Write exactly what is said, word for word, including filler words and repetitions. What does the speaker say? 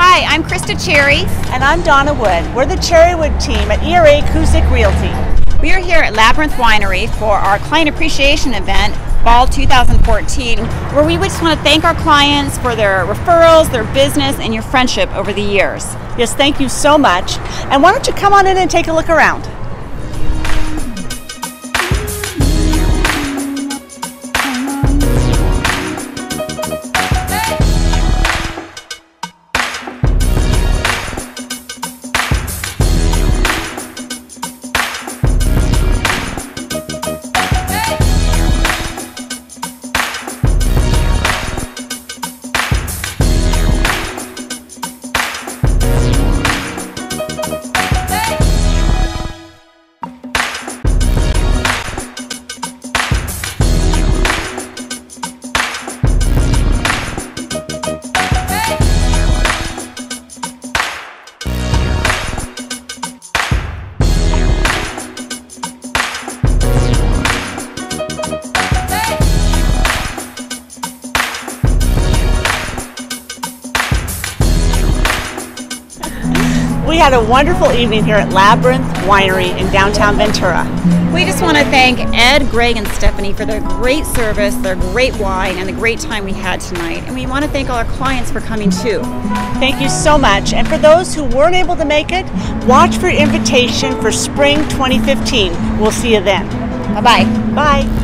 Hi, I'm Krista Cherry. And I'm Donna Wood. We're the Cherrywood team at E R A Cusick Realty. We are here at Labyrinth Winery for our client appreciation event, Fall two thousand fourteen, where we just want to thank our clients for their referrals, their business, and your friendship over the years. Yes, thank you so much. And why don't you come on in and take a look around? We had a wonderful evening here at Labyrinth Winery in downtown Ventura. We just want to thank Ed, Greg, and Stephanie for their great service, their great wine, and the great time we had tonight. And we want to thank all our clients for coming too. Thank you so much. And for those who weren't able to make it, watch for your invitation for spring twenty fifteen. We'll see you then. Bye-bye. Bye.